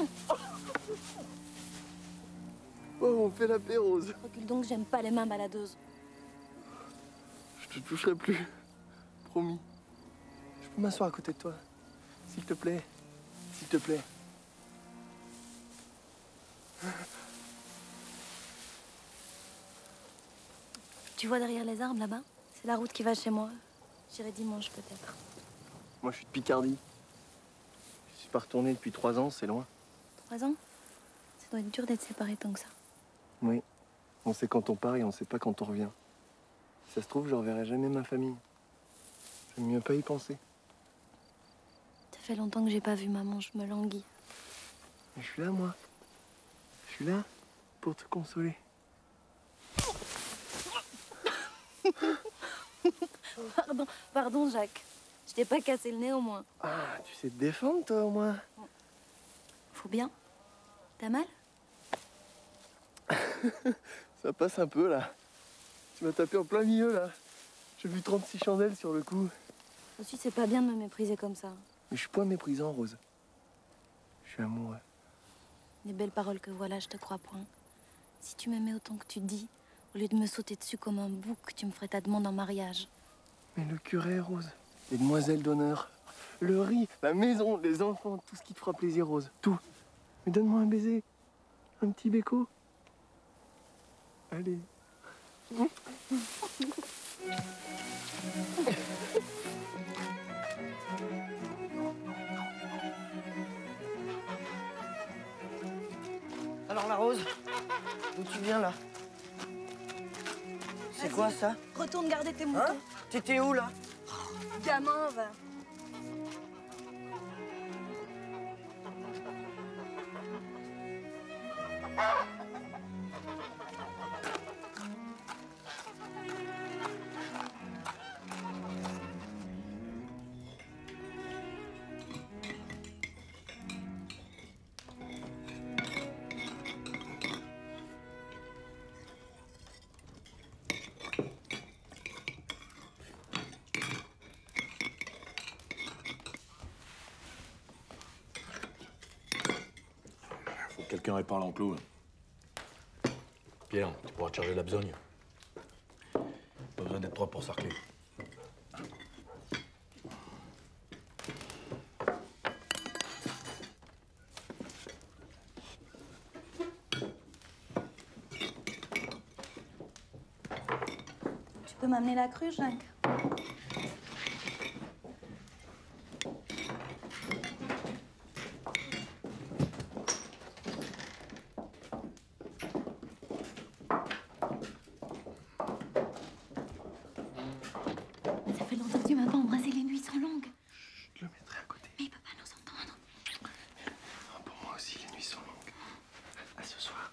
Oh, on fait la paix, Rose. Recule donc, j'aime pas les mains baladeuses. Je te toucherai plus. Promis. Je peux m'asseoir à côté de toi. S'il te plaît. S'il te plaît. Tu vois derrière les arbres là-bas? C'est la route qui va chez moi. J'irai dimanche peut-être. Moi, je suis de Picardie. Je suis pas retourné depuis 3 ans, c'est loin. 3 ans? Ça doit être dur d'être séparés tant que ça. Oui. On sait quand on part et on sait pas quand on revient. Si ça se trouve, je reverrai jamais ma famille. J'aime mieux pas y penser. Ça fait longtemps que j'ai pas vu maman, je me languis. Mais je suis là, moi. Je suis là pour te consoler. Pardon, Jacques. Je t'ai pas cassé le nez au moins. Ah, tu sais te défendre, toi, au moins. Faut bien. T'as mal? Ça passe un peu, là. Tu m'as tapé en plein milieu, là. J'ai vu 36 chandelles sur le coup. Aussi, c'est pas bien de me mépriser comme ça. Mais je suis pas méprisant, Rose. Je suis amoureux. Les belles paroles que voilà, je te crois point. Si tu m'aimais autant que tu dis, au lieu de me sauter dessus comme un bouc, tu me ferais ta demande en mariage. Mais le curé, Rose, les demoiselles d'honneur, le riz, la maison, les enfants, tout ce qui te fera plaisir, Rose. Tout. Mais donne-moi un baiser. Un petit béco. Allez. Alors la Rose, d'où tu viens là? C'est quoi ça? Retourne garder tes moutons. Hein? T'étais où là? Gamin, va. Faut que quelqu'un répare l'enclos. Pierre, tu pourras te charger de la besogne. Pas besoin d'être propre pour sarcler. Tu peux m'amener la cruche, Jacques? Ça fait longtemps que tu m'as pas embrassé, les nuits sont longues. Je le mettrai à côté. Mais il peut pas nous entendre. Pour moi aussi, les nuits sont longues. À ce soir.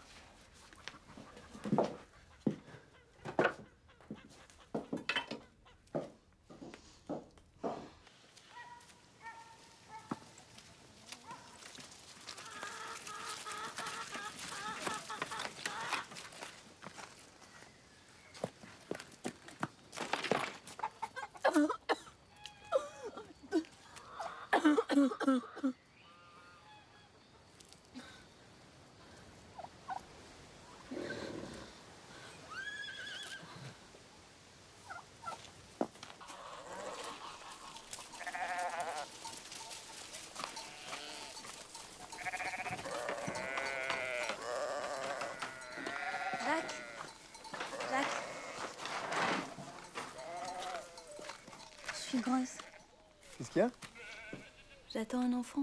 Jacques. Jacques. Je suis grosse. Qu'est-ce qu'il y a? J'attends un enfant.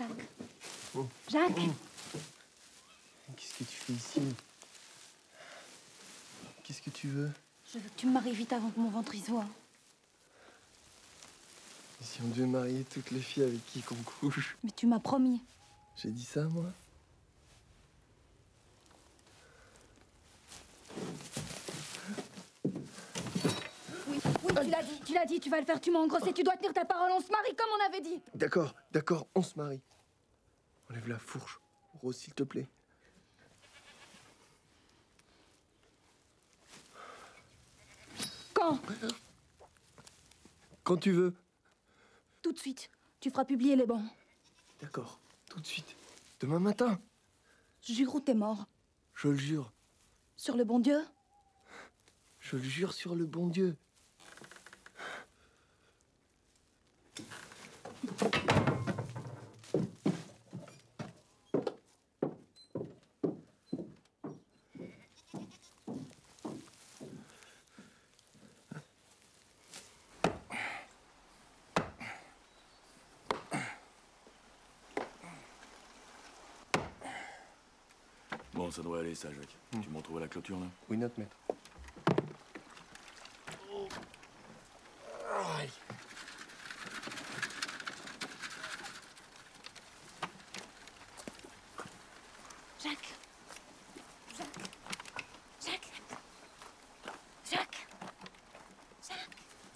Jacques. Oh. Jacques. Qu'est-ce que tu fais ici? Qu'est-ce que tu veux? Je veux que tu me maries vite avant que mon ventre y soit. Et si on devait marier toutes les filles avec qui qu'on couche? Mais tu m'as promis. J'ai dit ça, moi? Oui, tu l'as dit, tu vas le faire, tu m'as engrossé, tu dois tenir ta parole, on se marie comme on avait dit. D'accord, d'accord, on se marie. Enlève la fourche, Rose, s'il te plaît. Quand? Quand tu veux. Tout de suite. Tu feras publier les bans. D'accord, tout de suite. Demain matin. Jure ou t'es mort. Je le jure. Sur le bon Dieu? Je le jure sur le bon Dieu. Bon, ça devrait aller, ça, Jacques. Tu m'as retrouvé la clôture, là? Oui, notre maître. Jacques. Jacques. Jacques. Jacques. Jacques.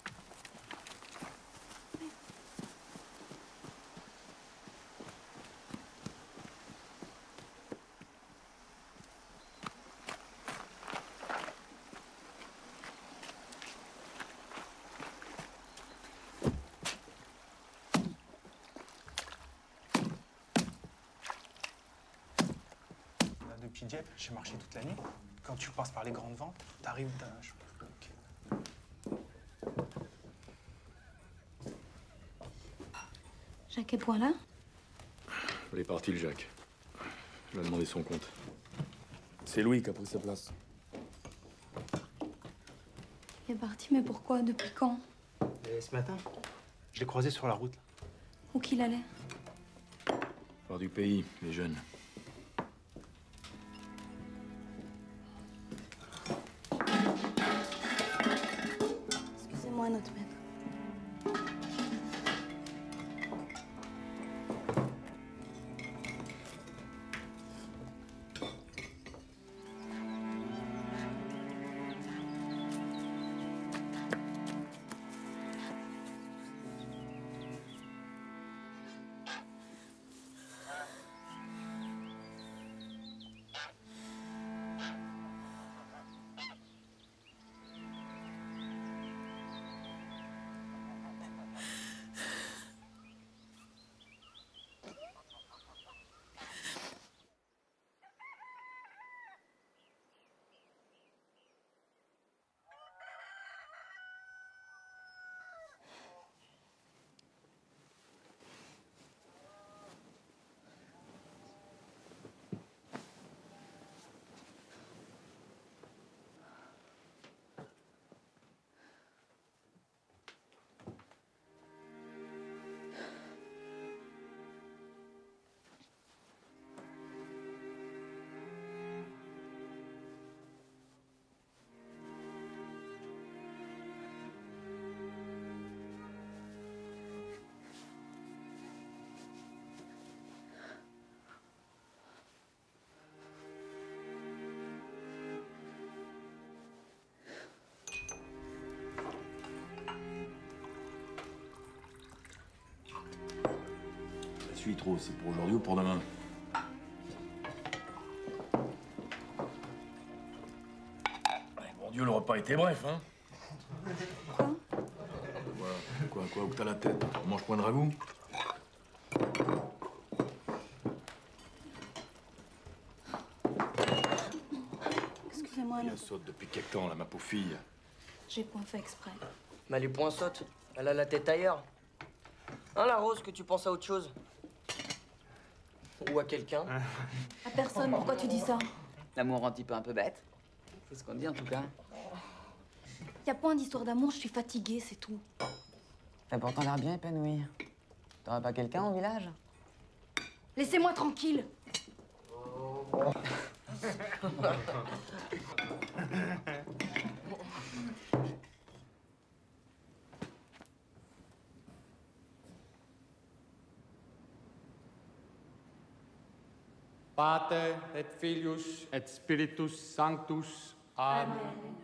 Depuis Dieppe, j'ai marché toute la nuit. Quand tu passes par les grandes ventes, t'arrives d'un... Jacques est point là? Il est parti, le Jacques. Je lui ai demandé son compte. C'est Louis qui a pris sa place. Il est parti, mais pourquoi? Depuis quand? Et ce matin, je l'ai croisé sur la route. Là. Où qu'il allait? Part du pays, les jeunes. Excusez-moi, notre maître. La suite, Rose, c'est pour aujourd'hui ou pour demain? Bon Dieu, le repas était bref, hein? Quoi, où que t'as la tête? On mange point de ragoût? Excusez-moi, Elle non. saute depuis quelque temps, là, ma pauvre fille. J'ai point fait exprès. Mais les poings sautent. Elle a la tête ailleurs. Hein, la Rose, que tu penses à autre chose? Ou à quelqu'un? À personne, pourquoi tu dis ça? L'amour rend un type un peu bête. C'est ce qu'on dit en tout cas. Y a point d'histoire d'amour, je suis fatiguée, c'est tout. T'as pourtant l'air bien épanoui. T'aurais pas quelqu'un au village? Laissez-moi tranquille. Pater et Filius et Spiritus Sanctus. Amen.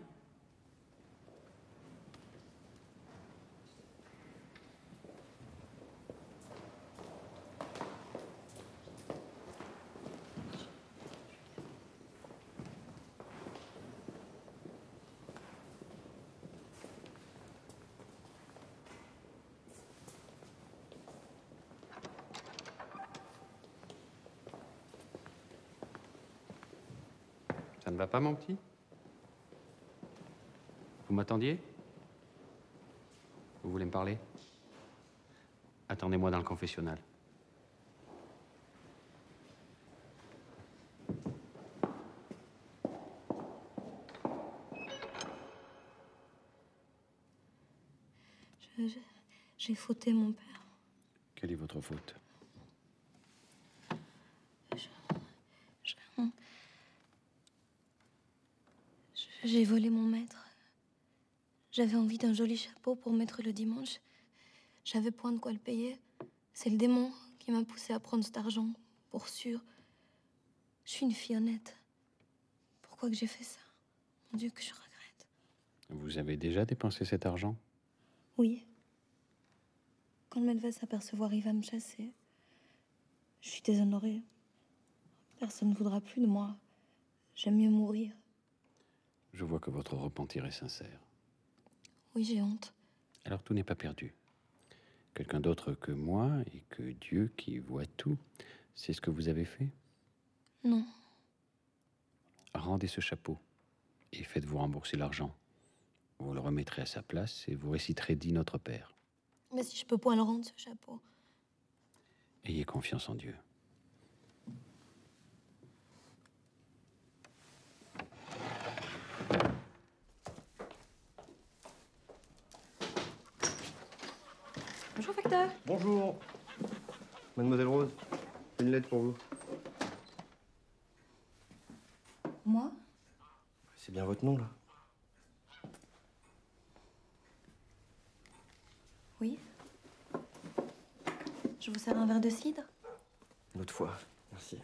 Ça ne va pas, mon petit? Vous m'attendiez? Vous voulez me parler? Attendez-moi dans le confessionnal. J'ai fauté mon père. Quelle est votre faute? J'ai volé mon maître. J'avais envie d'un joli chapeau pour mettre le dimanche. J'avais point de quoi le payer. C'est le démon qui m'a poussé à prendre cet argent, pour sûr. Je suis une fille honnête. Pourquoi que j'ai fait ça? Mon Dieu, que je regrette. Vous avez déjà dépensé cet argent? Oui. Quand le maître va s'apercevoir, il va me chasser. Je suis déshonorée. Personne ne voudra plus de moi. J'aime mieux mourir. Je vois que votre repentir est sincère. Oui, j'ai honte. Alors tout n'est pas perdu. Quelqu'un d'autre que moi et que Dieu qui voit tout, c'est ce que vous avez fait? Non. Rendez ce chapeau et faites-vous rembourser l'argent. Vous le remettrez à sa place et vous réciterez dit Notre Père. Mais si je peux point le rendre, ce chapeau. Ayez confiance en Dieu. Bonjour, facteur. Bonjour. Mademoiselle Rose, une lettre pour vous. Moi? C'est bien votre nom, là? Oui. Je vous sers un verre de cidre? Une autre fois, merci.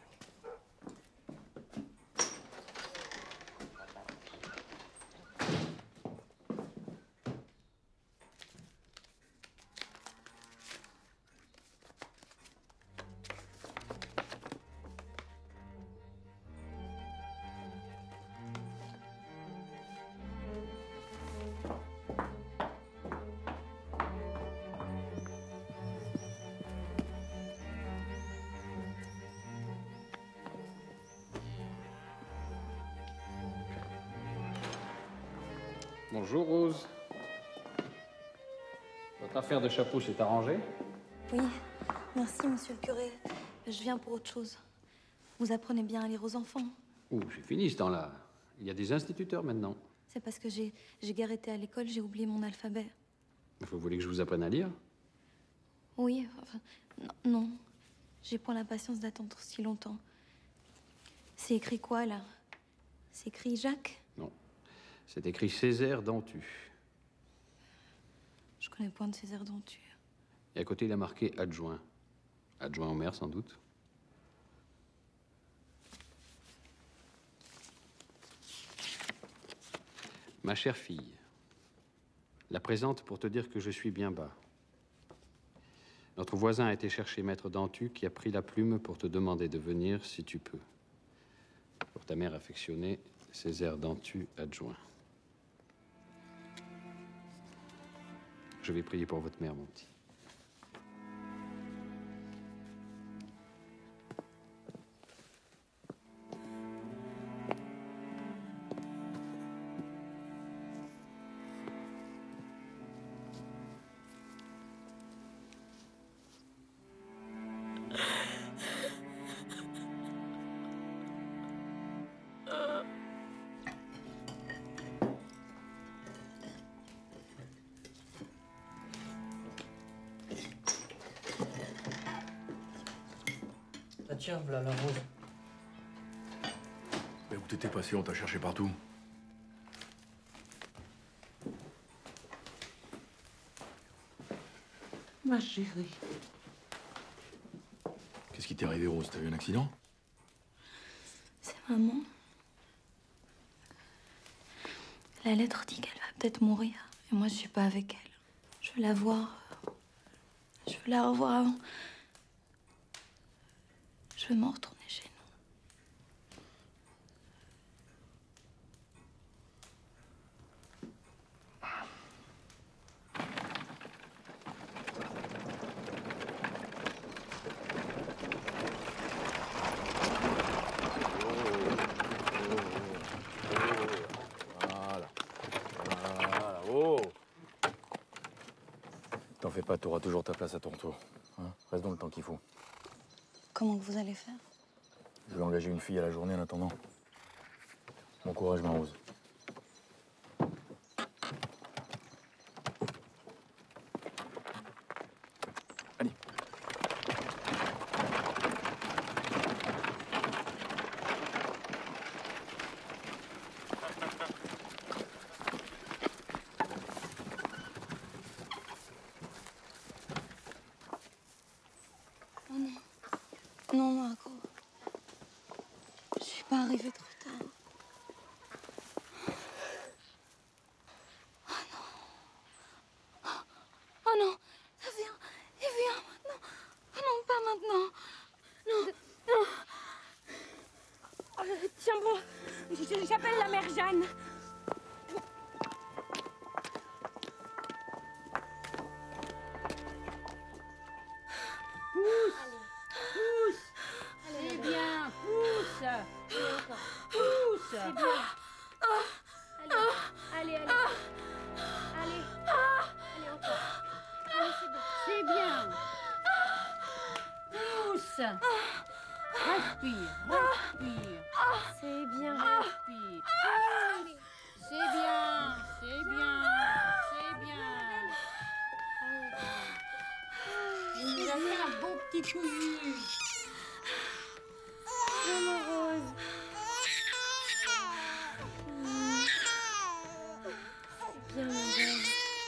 Bonjour Rose. Votre affaire de chapeau s'est arrangée? Oui. Merci, monsieur le curé. Je viens pour autre chose. Vous apprenez bien à lire aux enfants. Oh, j'ai fini ce temps-là. Il y a des instituteurs maintenant. C'est parce que j'ai guère été à l'école, j'ai oublié mon alphabet. Vous voulez que je vous apprenne à lire? Oui, enfin, non. J'ai point la patience d'attendre si longtemps. C'est écrit quoi, là? C'est écrit Jacques? Non. C'est écrit Césaire Dantu. Je connais point de Césaire Dantu. Et à côté, il a marqué adjoint. Adjoint au maire, sans doute. Ma chère fille, la présente pour te dire que je suis bien bas. Notre voisin a été chercher maître Dantu qui a pris la plume pour te demander de venir si tu peux. Pour ta mère affectionnée, Césaire Dantu, adjoint. Je vais prier pour votre mère, mon petit. tiens, voilà la rose. Mais où t'étais passé? On t'a cherché partout. Ma chérie. Qu'est-ce qui t'est arrivé, Rose? T'as eu un accident? C'est maman. La lettre dit qu'elle va peut-être mourir. Et moi, je suis pas avec elle. Je veux la voir. Je veux la revoir avant. Je veux m'en retourner chez nous. Voilà, oh! T'en fais pas, t'auras toujours ta place à ton retour. Hein? Reste dans le temps qu'il faut. Comment que vous allez faire? Je vais engager une fille à la journée en attendant. Bon courage, ma Rose. Allez. Oh non. Non, Margot. Je suis pas arrivée trop tard. Oh non. Oh non. Ça vient. Il vient maintenant. Oh non, pas maintenant. Non. Non. Tiens bon, j'appelle la mère Jeanne. C'est bien, pousse. Pousse. C'est bien. Allez, allez. Allez. Allez, encore. Allez, c'est bon. C'est bien. Pousse. Respire, respire. C'est bien. Respire. C'est bien, c'est bien, c'est bien. Il nous a fait un beau petit cousu. Maman Rose. C'est bien, ma belle.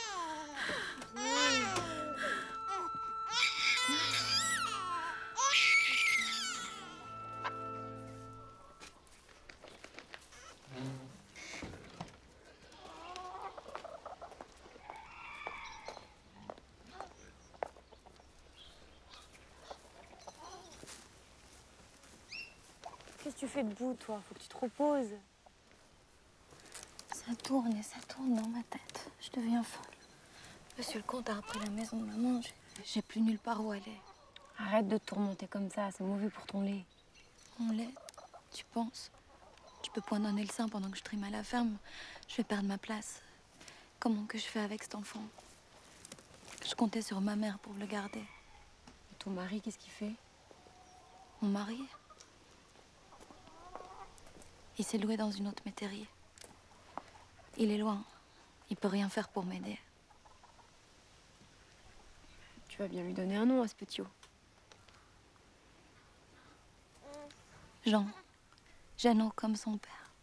Qu'est-ce que tu fais debout, toi? Faut que tu te reposes. Ça tourne et ça tourne dans ma tête. Je deviens folle. Monsieur le comte a repris la maison de maman. J'ai plus nulle part où aller. Arrête de te tourmenter comme ça, c'est mauvais pour ton lait. Mon lait, tu penses? Je peux point donner le sein pendant que je trime à la ferme. Je vais perdre ma place. Comment que je fais avec cet enfant? Je comptais sur ma mère pour le garder. Et ton mari, qu'est-ce qu'il fait? Mon mari? Il s'est loué dans une autre métairie. Il est loin. Il peut rien faire pour m'aider. Tu vas bien lui donner un nom à ce petit-o. Jean. Jeannot comme son père.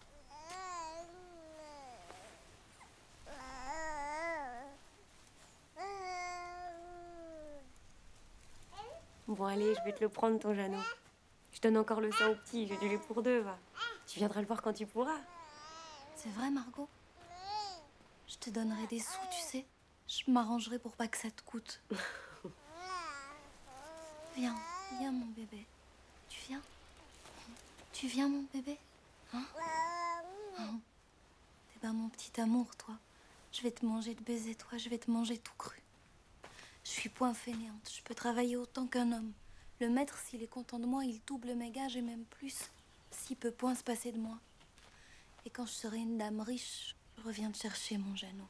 Bon, allez, je vais te le prendre, ton Jeannot. Je donne encore le sein au petit, j'ai du lait pour deux, va. Tu viendras le voir quand tu pourras. C'est vrai, Margot? Je te donnerai des sous, tu sais. Je m'arrangerai pour pas que ça te coûte. Viens, viens, mon bébé. Tu viens? Tu viens, mon bébé? Hein? Hein? T'es pas mon petit amour, toi. Je vais te manger de baiser, toi. Je vais te manger tout cru. Je suis point fainéante. Je peux travailler autant qu'un homme. Le maître, s'il est content de moi, il double mes gages et même plus. S'il peut point se passer de moi. Et quand je serai une dame riche, je reviens te chercher, mon Jeannot.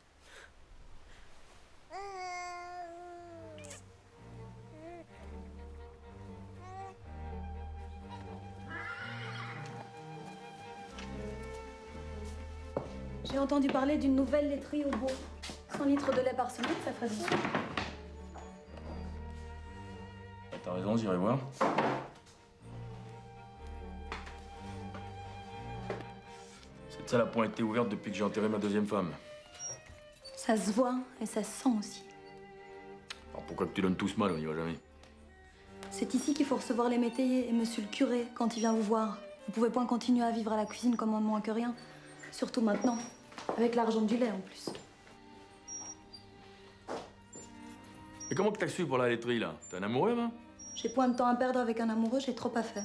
J'ai entendu parler d'une nouvelle laiterie au bourg. 100 litres de lait par semaine, ça ferait du sous. T'as raison, j'irai voir. Cette salle a point été ouverte depuis que j'ai enterré ma deuxième femme. Ça se voit et ça se sent aussi. Alors pourquoi que tu donnes tout ce mal, on n'y va jamais. C'est ici qu'il faut recevoir les métayers et monsieur le curé quand il vient vous voir. Vous pouvez point continuer à vivre à la cuisine comme un moins que rien. Surtout maintenant, avec l'argent du lait en plus. Et comment que t'as su pour la laiterie, là? T'es un amoureux, hein? J'ai point de temps à perdre avec un amoureux, j'ai trop à faire.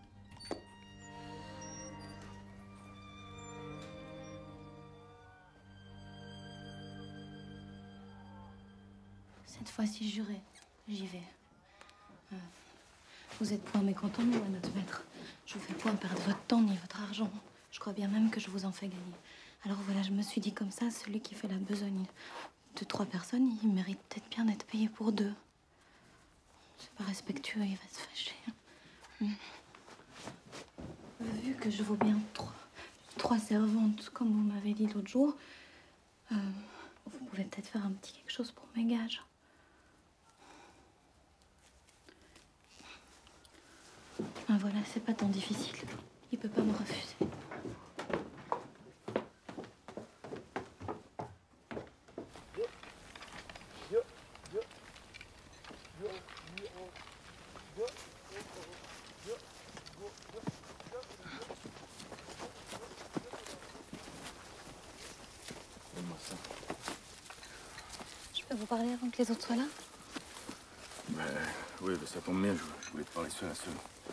Cette fois-ci, juré, j'y vais. Vous êtes point mécontent de moi, notre maître. Je vous fais point perdre votre temps ni votre argent. Je crois bien même que je vous en fais gagner. Alors voilà, je me suis dit comme ça, celui qui fait la besogne de 3 personnes, il mérite peut-être bien d'être payé pour 2. C'est pas respectueux, il va se fâcher. Vu que je vaux bien 3 servantes, comme vous m'avez dit l'autre jour, vous pouvez peut-être faire un petit quelque chose pour mes gages. Ah, voilà, c'est pas tant difficile. Il peut pas me refuser. Donne-moi ça. Je peux vous parler avant que les autres soient là? Oui, ça tombe bien, je voulais te parler seul à seul.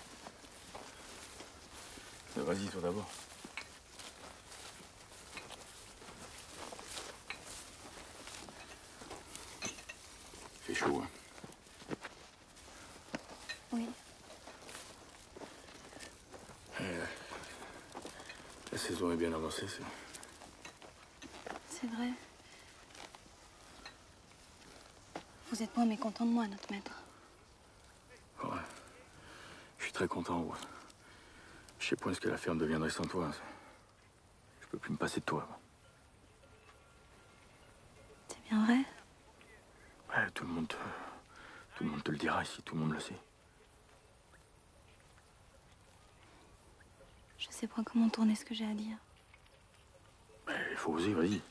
Vas-y, toi d'abord. Il fait chaud, hein? Oui. La saison est bien avancée, C'est vrai. Vous êtes moins mécontent de moi, notre maître. Ouais. Je suis très content, ouais. Je sais pas ce que la ferme deviendrait sans toi. Je peux plus me passer de toi. C'est bien vrai? Ouais, tout le monde te le dira ici, tout le monde le sait. Je sais pas comment tourner ce que j'ai à dire. Il faut oser, vas-y.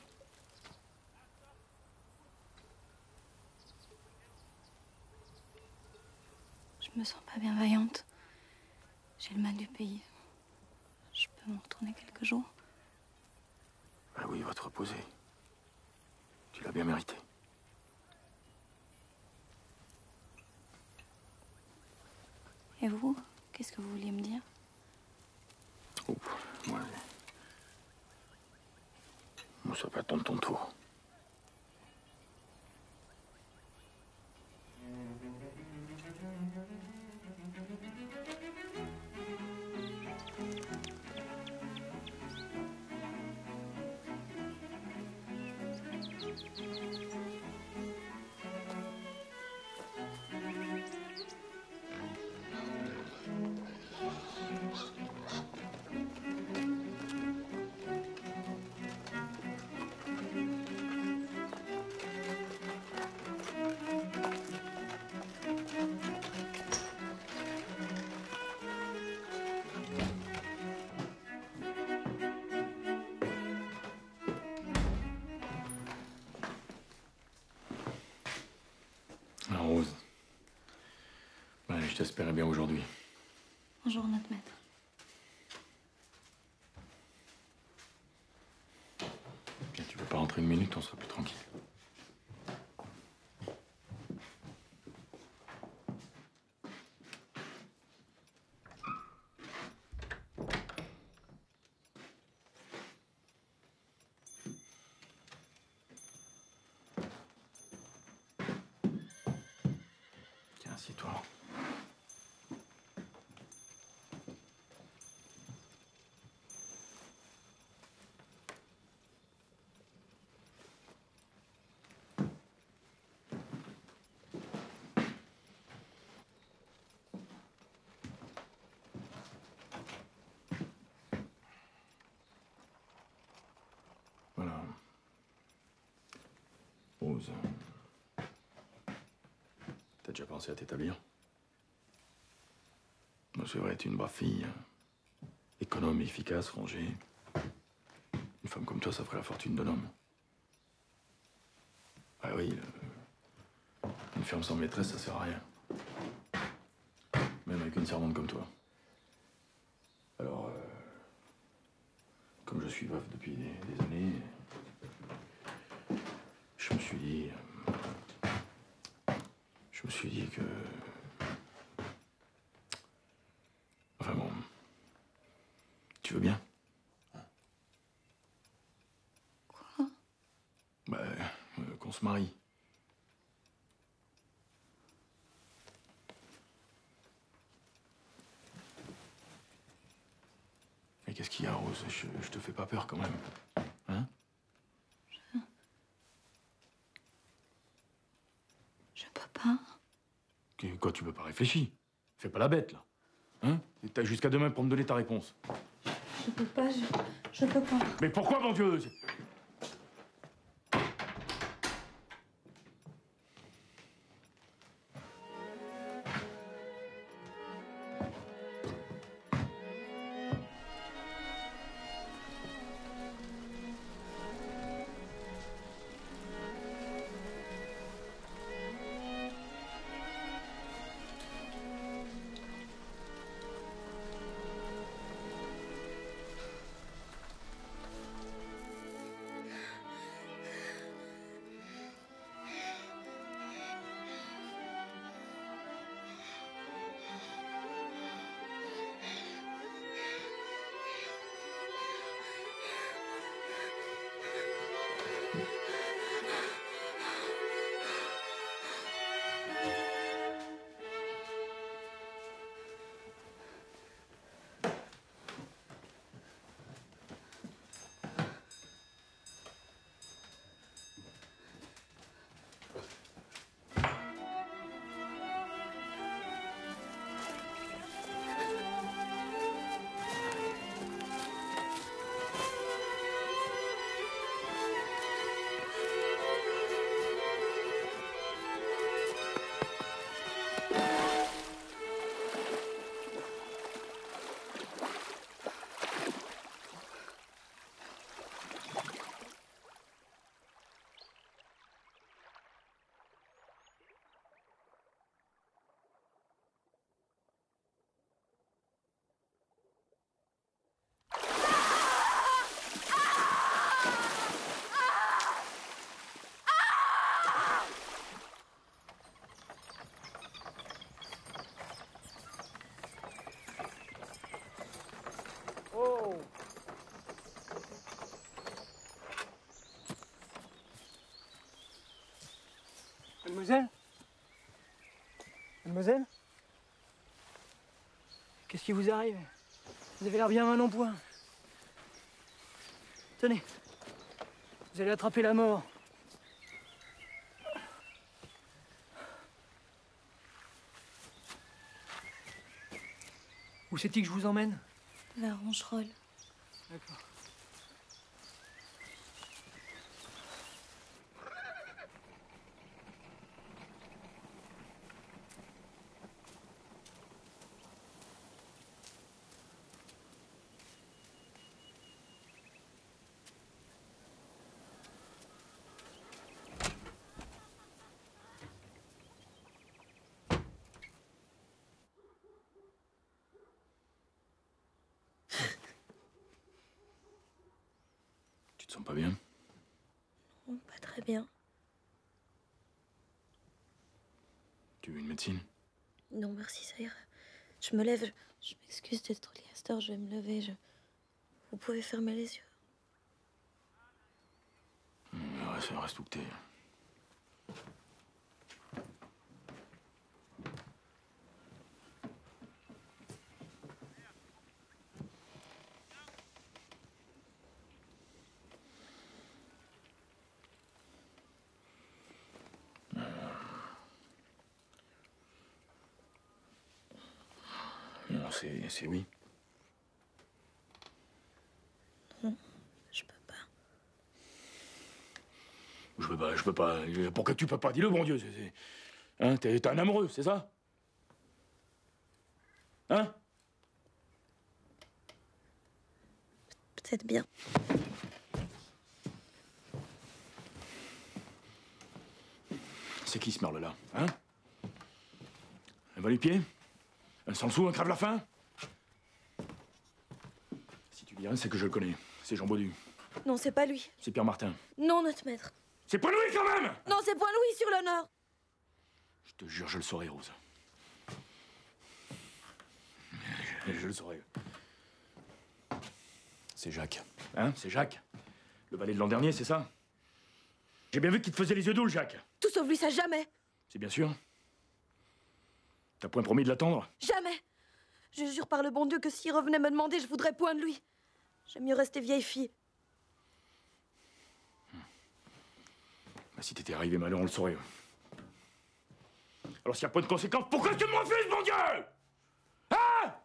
Je me sens pas bien vaillante. J'ai le mal du pays. Je peux m'en retourner quelques jours. Bah oui, va te reposer. Tu l'as bien mérité. Et vous, qu'est-ce que vous vouliez me dire? Oh, moi, ça va pas attendre ton tour. Rose. Ouais, je t'espérais bien aujourd'hui. Bonjour, notre maître. Bien, tu peux pas rentrer une minute, on sera plus tranquille. Tiens, assieds-toi. Voilà. Rose. T'as déjà pensé à t'établir? Bon, c'est vrai, t'es une brave fille. Économe, efficace, rangée. Une femme comme toi, ça ferait la fortune d'un homme. Ah oui, une ferme sans maîtresse, ça sert à rien. Même avec une servante comme toi. Alors, comme je suis veuf depuis des années, je me suis dit que... Enfin bon, tu veux bien? Quoi? Bah, qu'on se marie. Mais qu'est-ce qu'il y a, Rose? Je te fais pas peur quand même. Hein? Je peux pas. Quoi, tu peux pas réfléchir? Fais pas la bête, là. Hein? T'as jusqu'à demain pour me donner ta réponse. Je peux pas, je peux pas. Mais pourquoi, mon Dieu? Mademoiselle? Mademoiselle? Qu'est-ce qui vous arrive? Vous avez l'air bien mal en point. Tenez, vous allez attraper la mort. Où c'est-il que je vous emmène? Vers Roncherolles. D'accord. Tu te sens pas bien? Non, pas très bien. Tu veux une médecine? Non, merci, ça ira. Je me lève, je m'excuse d'être au lit à cette heure, je vais me lever, Vous pouvez fermer les yeux. Reste où que t'es. Non, c'est oui. Non, je peux pas. Je peux pas. Pourquoi tu peux pas? Dis-le, bon Dieu. Hein, t'es un amoureux, c'est ça? Hein? Peut-être bien. qui ce merle-là, hein? Un va les pieds? Un sans le sou, un crève la faim? Si tu dis rien, c'est que je le connais. C'est Jean Baudu. Non, c'est pas lui. C'est Pierre Martin. Non, notre maître. C'est pas Louis quand même! Non, c'est point Louis sur l'honneur. Je te jure, je le saurai, Rose. Je le saurai. C'est Jacques. Hein? C'est Jacques? Le valet de l'an dernier, c'est ça? J'ai bien vu qu'il te faisait les yeux doux, Jacques. Tout sauf lui, ça jamais. C'est bien sûr. T'as point promis de l'attendre? Jamais. Je jure par le bon Dieu que s'il revenait me demander, je voudrais point de lui. J'aime mieux rester vieille fille. Bah, si t'étais arrivé malheur, on le saurait. Alors s'il n'y a pas de conséquences, pourquoi est-ce que tu me refuses, mon Dieu? Hein?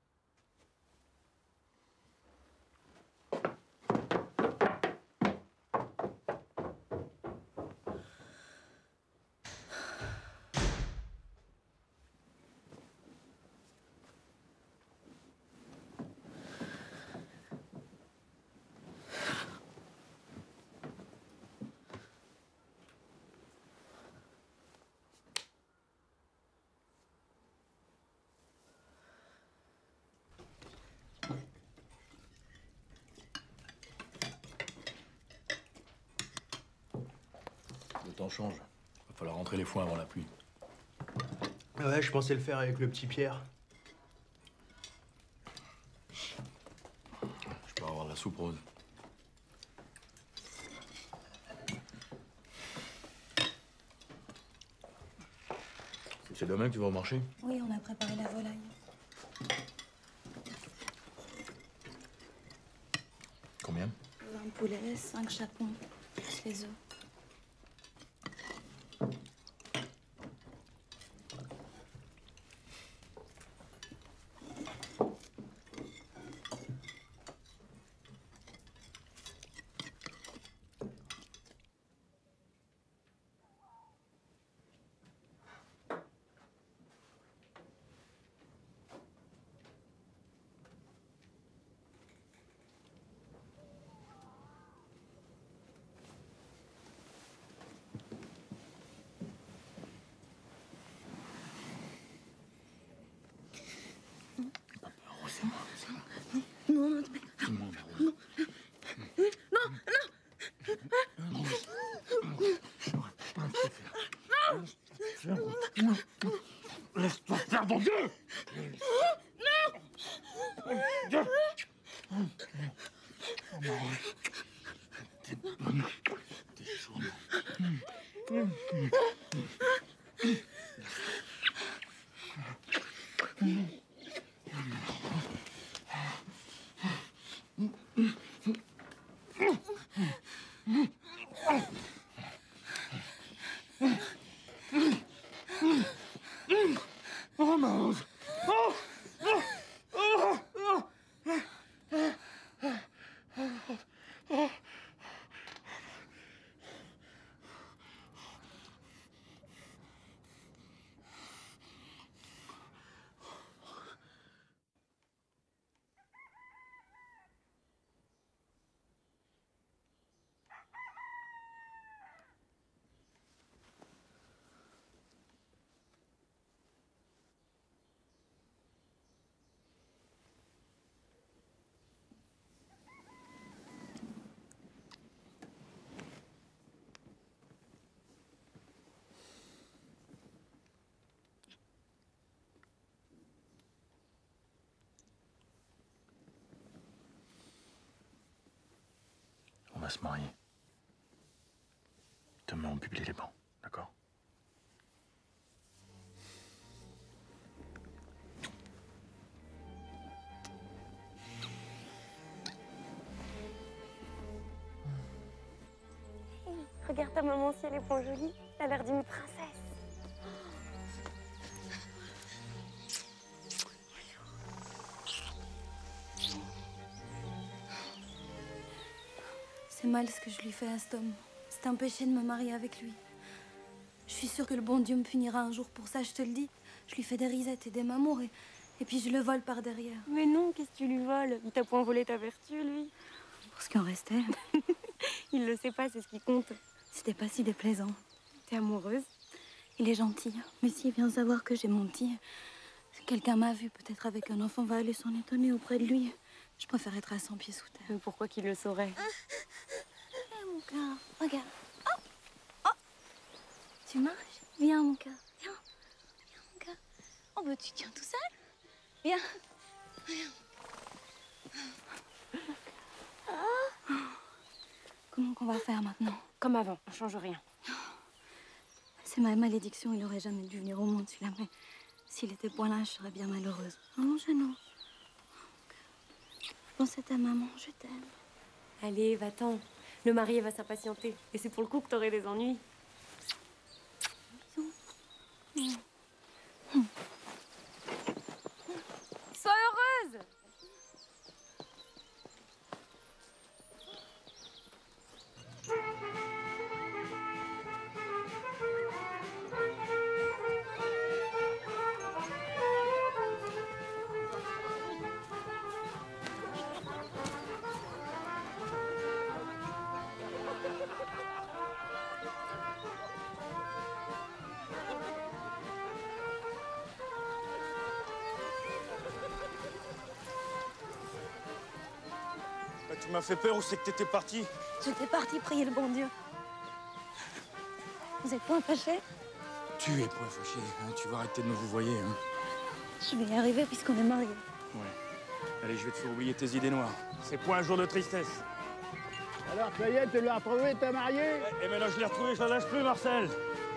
Le temps change. Va falloir rentrer les foins avant la pluie. Ouais, je pensais le faire avec le petit Pierre. Je peux avoir de la soupe, Rose. C'est demain que tu vas au marché? Oui, on a préparé la volaille. Combien? 20 poulets, 5 chapons, plus les œufs. Non, notre maître. Non. Laisse-toi faire, mon Dieu! Non! T'es bonne. T'es chaude. Oh, ma Rose! Oh! Oh! Oh! Oh! On va se marier. Demain, on publie les bancs, d'accord? Regarde ta maman si elle est point jolie. Elle a l'air d'une princesse. C'est mal ce que je lui fais à cet homme. C'est un péché de me marier avec lui. Je suis sûre que le bon Dieu me punira un jour pour ça, je te le dis. Je lui fais des risettes et des mamours et puis je le vole par derrière. Mais non, qu'est-ce que tu lui voles? Il t'a point volé ta vertu, lui. Pour ce qui en restait. Il le sait pas, c'est ce qui compte. C'était pas si déplaisant. T'es amoureuse? Il est gentil. Mais s'il vient savoir que j'ai mon petit, quelqu'un m'a vu, peut-être avec un enfant, va aller s'en étonner auprès de lui. Je préfère être à 100 pieds sous terre. Mais pourquoi qu'il le saurait? Mon cœur, regarde. Oh, oh. Tu marches? Viens, mon cœur. Viens. Viens, mon cœur. Oh, bah, tu tiens tout seul? Viens. Viens. Oh. Comment qu'on va faire maintenant? Comme avant, on change rien. C'est ma malédiction, il aurait jamais dû venir au monde celui-là, mais s'il était point là, je serais bien malheureuse. Oh mon genou. Je pense à ta maman, je t'aime. Allez, va-t'en. Le marié va s'impatienter. Et c'est pour le coup que t'aurais des ennuis. Sois heureuse! Bah, tu m'as fait peur, où c'est que t'étais parti? J'étais partie prier le bon Dieu. Vous êtes point fâchés? Tu es point fâché, hein, tu vas arrêter de me vous voyer. Hein. Je vais y arriver puisqu'on est mariés. Ouais. Allez, je vais te faire oublier tes idées noires. C'est point un jour de tristesse. Alors, ça y est, tu l'as retrouvé, t'es marié? Et maintenant je l'ai retrouvé, je la lâche plus, Marcel.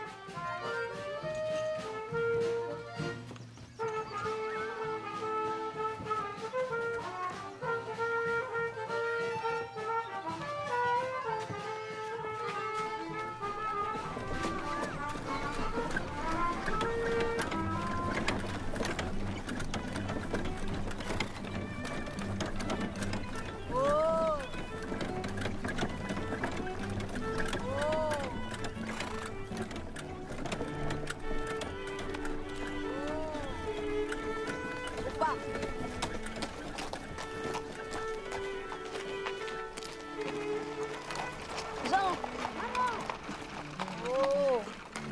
Jean! Oh.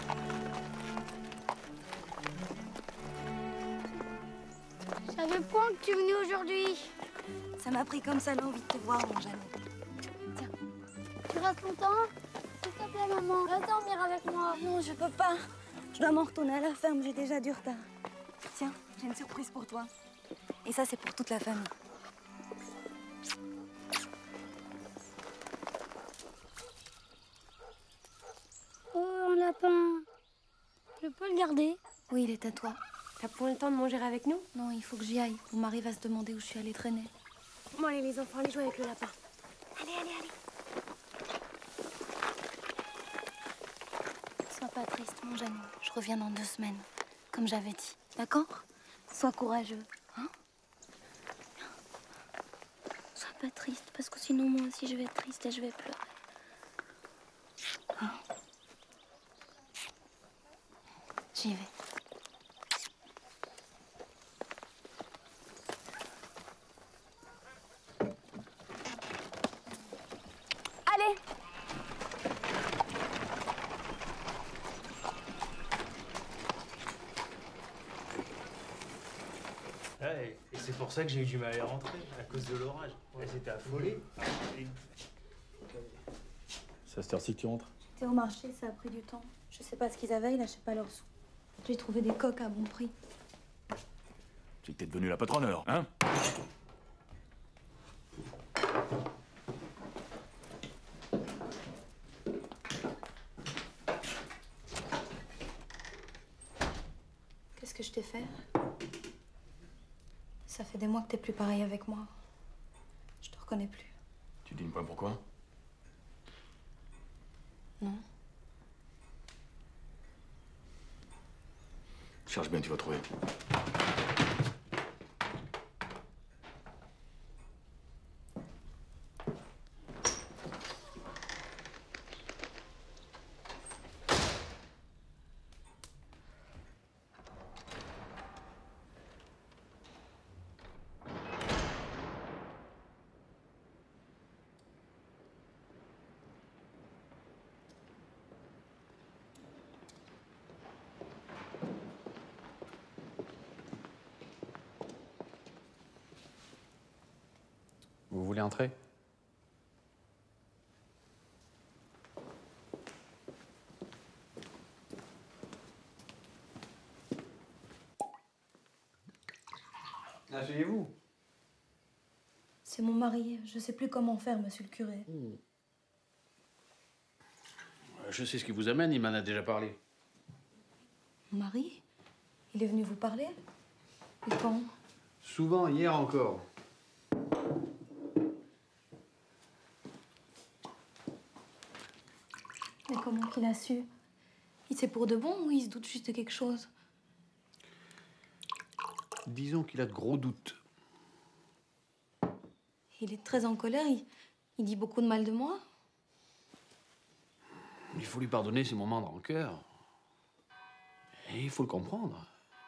Je savais point que tu venais aujourd'hui. Ça m'a pris comme ça l'envie de te voir, mon Jeannot. Tiens. Tu restes longtemps? S'il te plaît, maman, reste dormir avec moi. Non, je peux pas. Je dois m'en retourner à la ferme, j'ai déjà du retard. Tiens, j'ai une surprise pour toi. Et ça, c'est pour toute la famille. Oh, un lapin. Je peux le garder? Oui, il est à toi. T'as point le temps de manger avec nous? Non, il faut que j'y aille. Mon mari va se demander où je suis allée traîner. Bon, allez, les enfants, allez jouer avec le lapin. Allez, allez, allez. Sois pas triste, mon Jeannot. Je reviens dans 2 semaines, comme j'avais dit. D'accord? Sois courageux, hein? Sois pas triste, parce que sinon, moi aussi, je vais être triste et je vais pleurer. Hein? J'y vais. Allez! Ouais, et c'est pour ça que j'ai eu du mal à rentrer, à cause de l'orage. Elles étaient affolées. C'est à cette heure-ci que tu rentres? J'étais au marché, ça a pris du temps. Je sais pas ce qu'ils avaient, ils lâchaient pas leurs sous. J'ai trouvé des coques à bon prix. C'est que t'es devenu la patronneur, hein? Qu'est-ce que je t'ai fait? Ça fait des mois que t'es plus pareil avec moi. Je te reconnais plus. Tu dis pas pourquoi? Non. Cherche bien, tu vas trouver. Vous voulez entrer? Asseyez-vous. C'est mon mari. Je sais plus comment faire, monsieur le curé. Je sais ce qui vous amène, il m'en a déjà parlé. Mon mari? Il est venu vous parler? Et quand? Souvent, hier encore. Mais comment qu'il a su? Il sait pour de bon ou il se doute juste de quelque chose? Disons qu'il a de gros doutes. Il est très en colère. Il dit beaucoup de mal de moi. Il faut lui pardonner ses moments de rancœur. Et il faut le comprendre.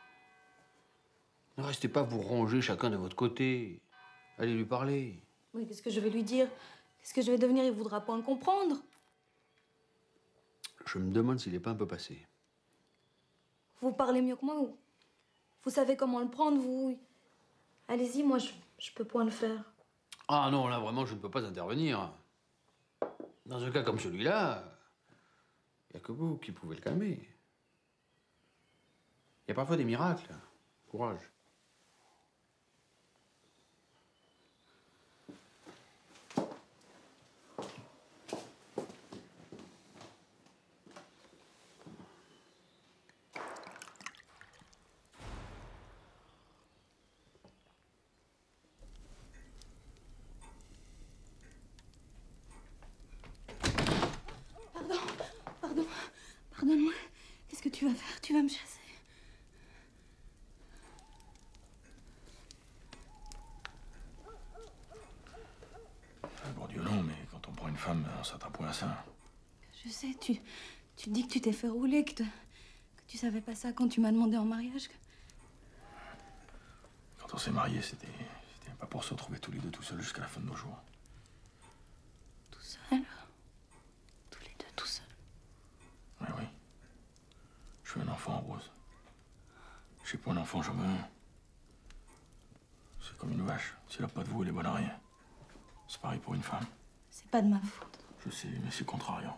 Ne restez pas vous ronger chacun de votre côté. Allez lui parler. Oui, qu'est-ce que je vais lui dire? Qu'est-ce que je vais devenir? Il voudra pas en comprendre. Je me demande s'il n'est pas un peu passé. Vous parlez mieux que moi ou vous savez comment le prendre, vous? Allez-y, moi, je peux point le faire. Ah non, là, vraiment, je ne peux pas intervenir. Dans un cas comme celui-là, il n'y a que vous qui pouvez le calmer. Il y a parfois des miracles. Courage. Pardonne-moi. Qu'est-ce que tu vas faire? Tu vas me chasser? Bon Dieu, non, mais quand on prend une femme, on s'attrape point à ça. Je sais, tu dis que tu t'es fait rouler, que tu savais pas ça quand tu m'as demandé en mariage. Quand on s'est mariés, c'était pas pour se retrouver tous les deux tout seuls jusqu'à la fin de nos jours. Tout seul? Tous les deux tout seuls? Oui, oui. Je suis un enfant, Rose. Je suis pas un enfant, j'en veux un. C'est comme une vache. Si elle a pas de vous, elle est bonne à rien. C'est pareil pour une femme. C'est pas de ma faute. Je sais, mais c'est contrariant.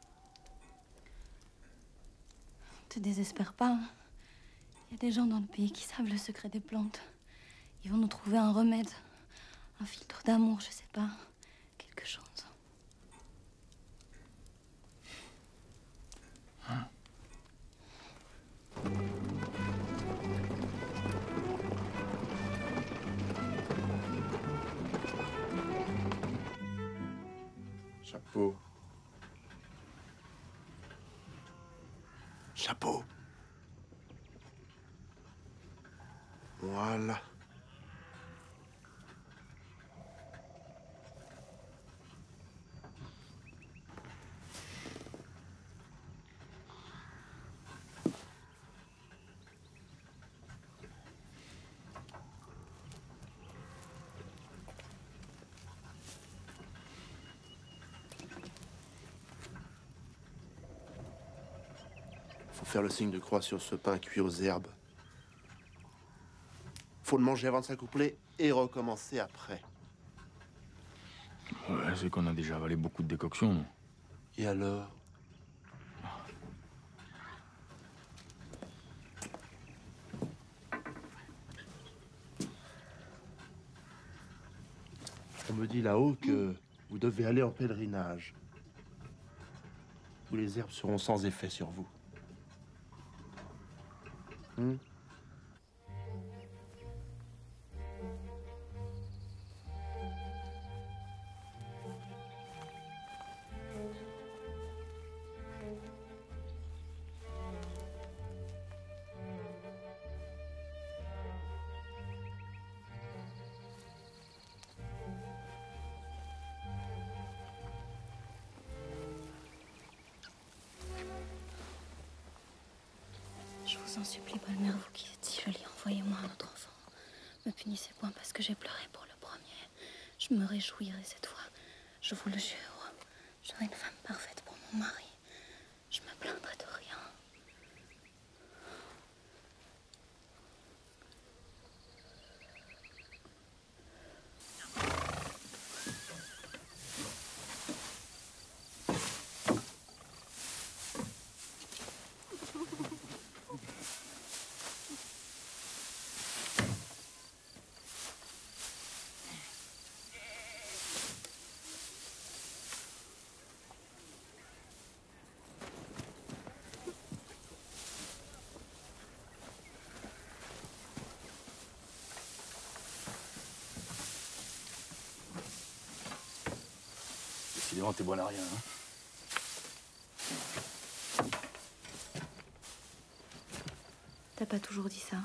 Te désespère pas. Il y a des gens dans le pays qui savent le secret des plantes. Ils vont nous trouver un remède. Un filtre d'amour, je sais pas. Quelque chose. Hein? Chapeau. Chapeau. Voilà. Faut faire le signe de croix sur ce pain cuit aux herbes. Faut le manger avant de s'accoupler et recommencer après. Ouais, c'est qu'on a déjà avalé beaucoup de décoctions, non? Et alors? On me dit là-haut que vous devez aller en pèlerinage, où les herbes seront sans effet sur vous. Je vous en supplie, bonne-mère, vous qui êtes si jolie, envoyez-moi un autre enfant. Me punissez point parce que j'ai pleuré pour le premier. Je me réjouirai cette fois, je vous le jure. J'aurai une femme parfaite pour mon mari. Je me plaindrai de rien. Décidément, t'es bonne à rien, hein. T'as pas toujours dit ça.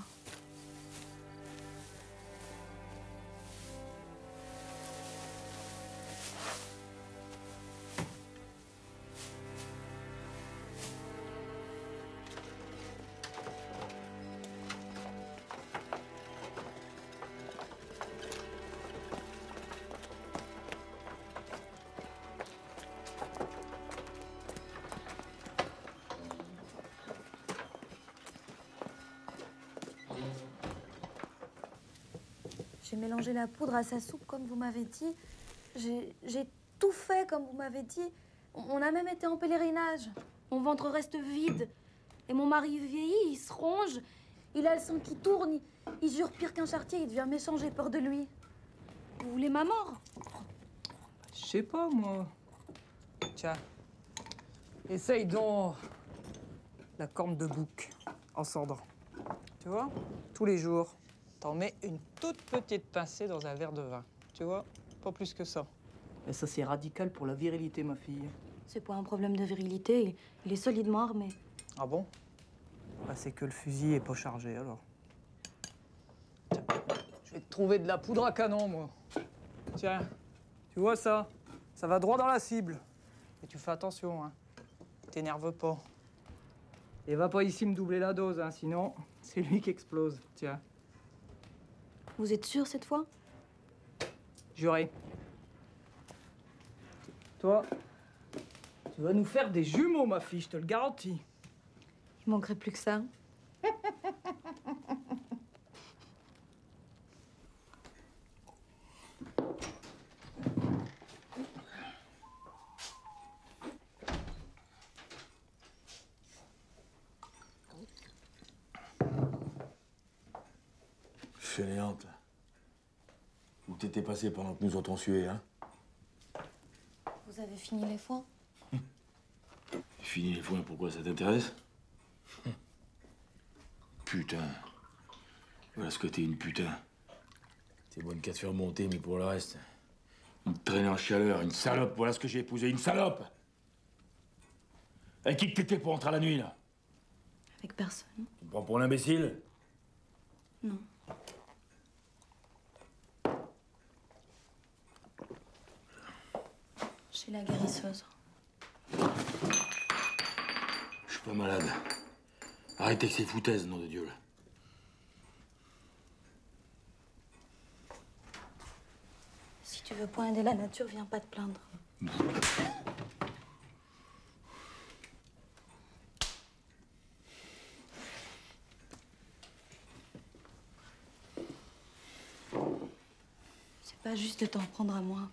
J'ai mélangé la poudre à sa soupe comme vous m'avez dit. J'ai tout fait comme vous m'avez dit. On a même été en pèlerinage. Mon ventre reste vide. Et mon mari vieillit, il se ronge. Il a le sang qui tourne. Il jure pire qu'un charretier. Il devient méchant, j'ai peur de lui. Vous voulez ma mort? Je sais pas, moi. Tiens. Essaye donc la corne de bouc en cendres. Tu vois? Tous les jours. T'en mets une toute petite pincée dans un verre de vin. Tu vois? Pas plus que ça. Mais ça, c'est radical pour la virilité, ma fille. C'est pas un problème de virilité. Il est solidement armé. Ah bon? Bah, c'est que le fusil est pas chargé, alors. Tiens, je vais te trouver de la poudre à canon, moi. Tiens, tu vois ça? Ça va droit dans la cible. Et tu fais attention, hein. T'énerve pas. Et va pas ici me doubler la dose, hein, sinon, c'est lui qui explose. Tiens. Vous êtes sûr cette fois? Juré. Toi, tu vas nous faire des jumeaux, ma fille, je te le garantis. Il manquerait plus que ça. Fainéante. Où t'étais passé pendant que nous autres on suait, hein? Vous avez fini les foins? Fini les foins, pourquoi ça t'intéresse? Putain. Voilà ce que t'es, une putain. T'es bonne qu'à te faire monter, mais pour le reste... Une traînée en chaleur, une salope, voilà ce que j'ai épousé, une salope! Avec qui que t'étais pour rentrer à la nuit, là? Avec personne. Tu me prends pour un imbécile? Non. Chez la guérisseuse. Je suis pas malade. Arrêtez avec ces foutaises, nom de Dieu, là. Si tu veux point aider la nature, viens pas te plaindre. C'est pas juste de t'en prendre à moi.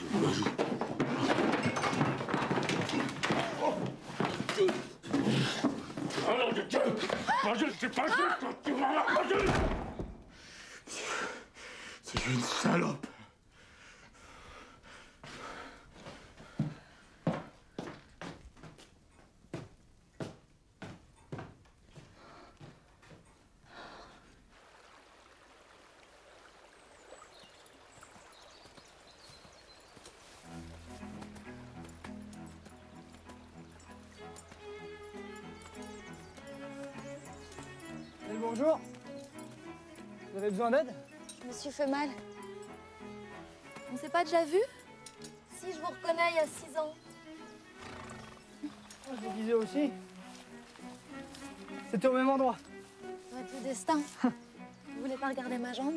C'est une salope. Bonjour. Vous avez besoin d'aide? Je me suis fait mal. On s'est pas déjà vu? Si, je vous reconnais, il y a 6 ans. Je vous disais aussi. C'était au même endroit. Ça va être le destin. Vous voulez pas regarder ma jambe?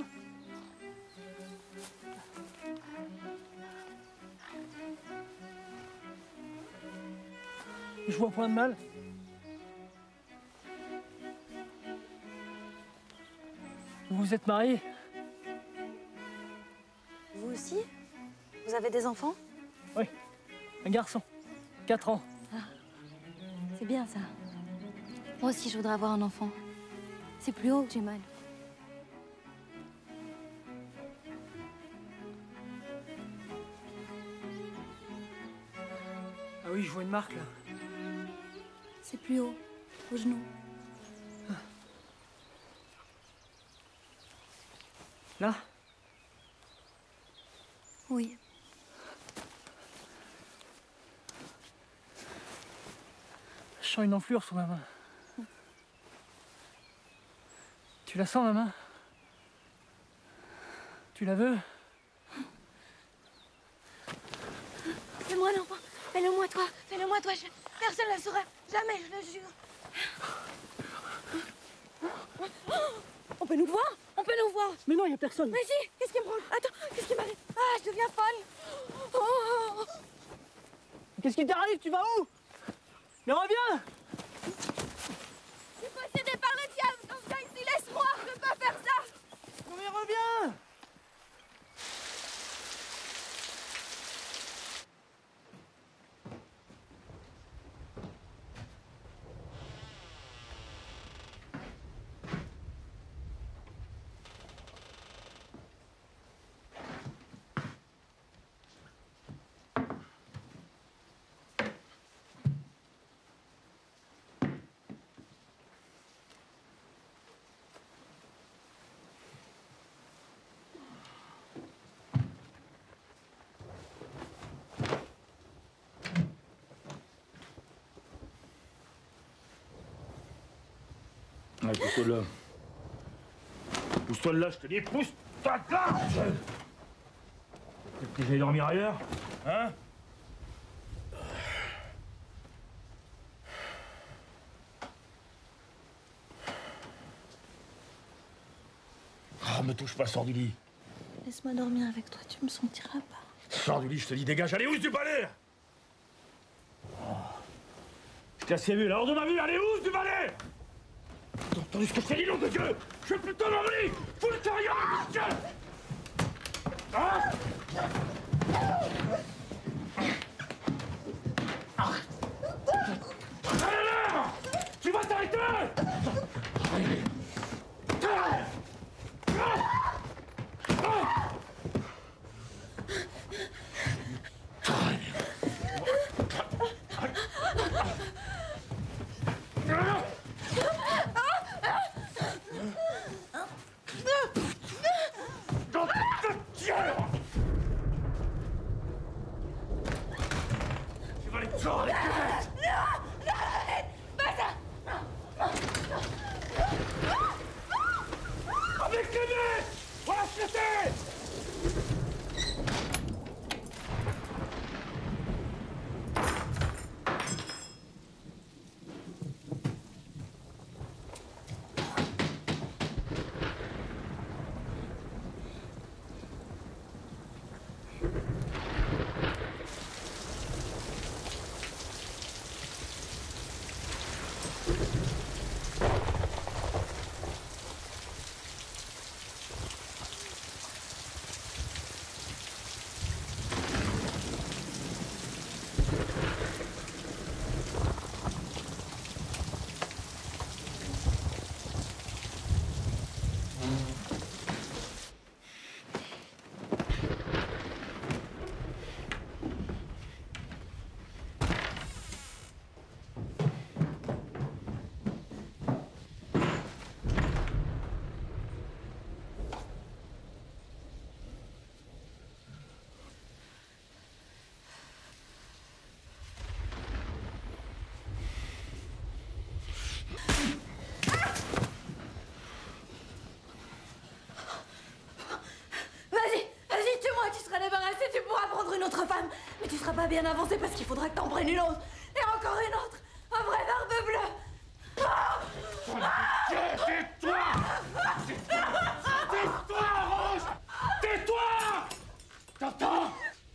Je vois point de mal. Vous vous êtes mariés? Vous aussi? Vous avez des enfants? Oui. Un garçon. 4 ans. Ah, c'est bien ça. Moi aussi, je voudrais avoir un enfant. C'est plus haut que j'ai mal. Ah oui, je vois une marque là. C'est plus haut, au genou. Là? Oui. sens une enflure sous ma main. Tu la sens, ma main? Tu la veux? Fais-moi l'enfant. Fais-le-moi toi. Fais-le-moi toi. Personne ne le saura. Jamais, je le jure. On peut nous voir? On peut nous voir. Mais non, il n'y a personne. Mais si. Qu'est-ce qui me prend? Attends, qu'est-ce qui m'arrive? Ah, je deviens folle. Oh. Qu'est-ce qui t'arrive? Tu vas où? Mais reviens! Je suis possédée par le diable. Donc viens ici, laisse-moi. Je peux pas faire ça. Non mais reviens! Ouais, pousse-toi de là. Pousse-toi de là, je te dis, pousse-toi de là! Peut-être que j'allais dormir ailleurs, hein? Oh, me touche pas, sors du lit. Laisse-moi dormir avec toi, tu me sentiras pas. Sors du lit, je te dis, dégage, allez où du balai? Oh. Je t'ai assez vu, là, hors de ma vue, allez où du balai? T'as entendu ce que je t'ai dit, nom de Dieu? Je vais plutôt dans le lit! Fous le carrière, monsieur! Hein? Allez là! Tu vas t'arrêter! Tu vas les tuer avec tes bêtes! Non, arrête! Pas ça! Avec les bêtes! Voilà ce que c'est! Mais tu seras pas bien avancé parce qu'il faudra que t'en prennes une autre. Et encore une autre. Un vrai barbe bleue. Tais-toi! Tais-toi, Rose! Tais-toi! T'entends?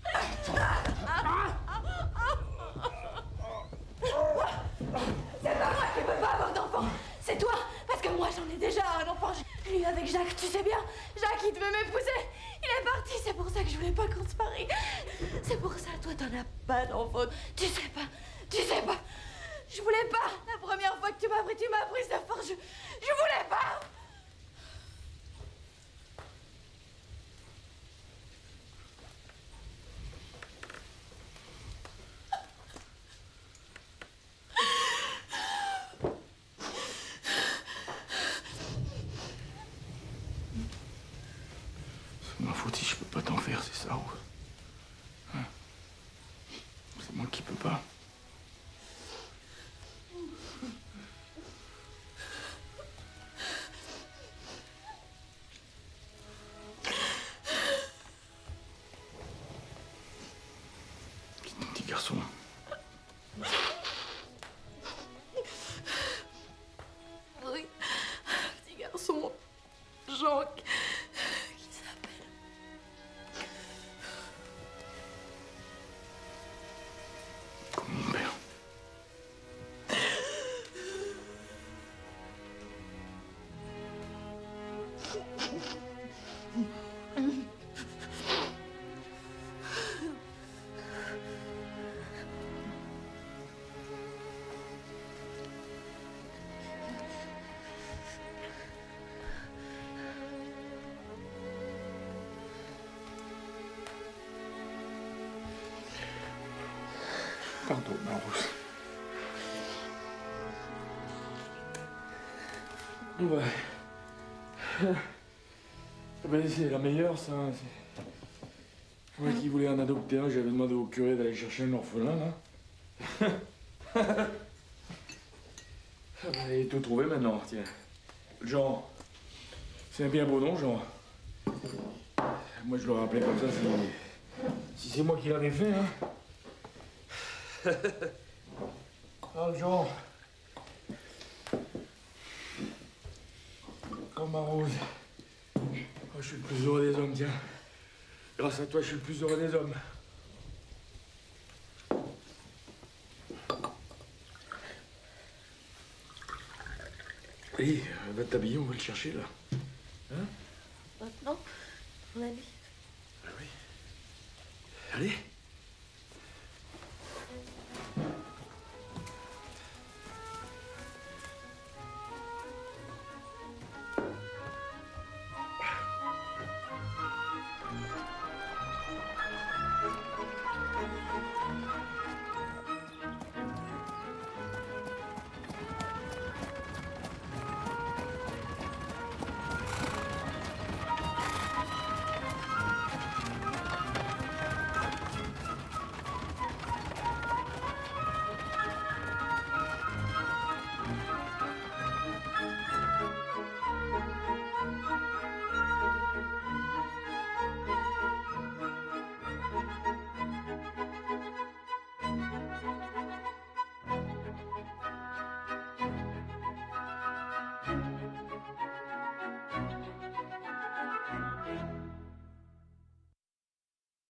C'est pas moi qui peux pas avoir d'enfant. C'est toi. Parce que moi j'en ai déjà un enfant. Je l'ai eu avec Jacques, tu sais bien. Jacques, il devait m'épouser. Il est parti. C'est pour ça que je voulais pas qu'on se marie. C'est pour ça, toi, t'en as pas d'enfant. Tu sais pas. Tu sais pas. Je voulais pas. La première fois que tu m'as prise de force. Je voulais pas. C'est ma faute si je peux pas t'en faire, c'est ça, Rose? Hein? C'est moi qui peux pas. garçon. Oui, un petit garçon, Jean, qui s'appelle. Comme mon père. Pardon, ma Rose. Ouais. Ben, c'est la meilleure, ça. C'est moi qui voulais en adopter un, j'avais demandé au curé d'aller chercher un orphelin, là. Et tout trouvé maintenant, tiens. Jean. C'est un bien beau nom, Jean. Moi, je l'aurais appelé comme ça si c'est moi qui l'avais fait, hein. Ah, Jean. Oh, ma Rose. Oh, je suis le plus heureux des hommes, tiens. Grâce à toi, je suis le plus heureux des hommes. Allez, va t'habiller, on va le chercher, là. Hein? Maintenant, mon ami. Ah oui. Allez.